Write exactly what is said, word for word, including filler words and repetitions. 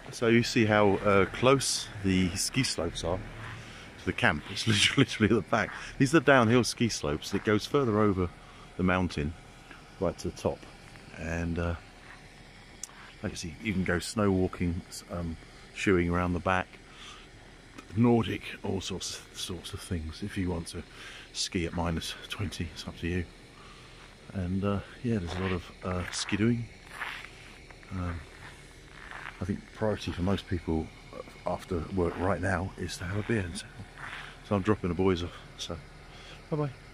So you see how uh, close the ski slopes are to the camp. It's literally, literally at the back. These are downhill ski slopes. It goes further over the mountain, right to the top. And uh, like you see, you can go snow walking, um, shoeing around the back, Nordic, all sorts sorts of things. If you want to ski at minus twenty, it's up to you. And uh, yeah, there's a lot of uh, skidooing. Um, I think priority for most people after work right now is to have a beer. So, so I'm dropping the boys off. So, bye bye.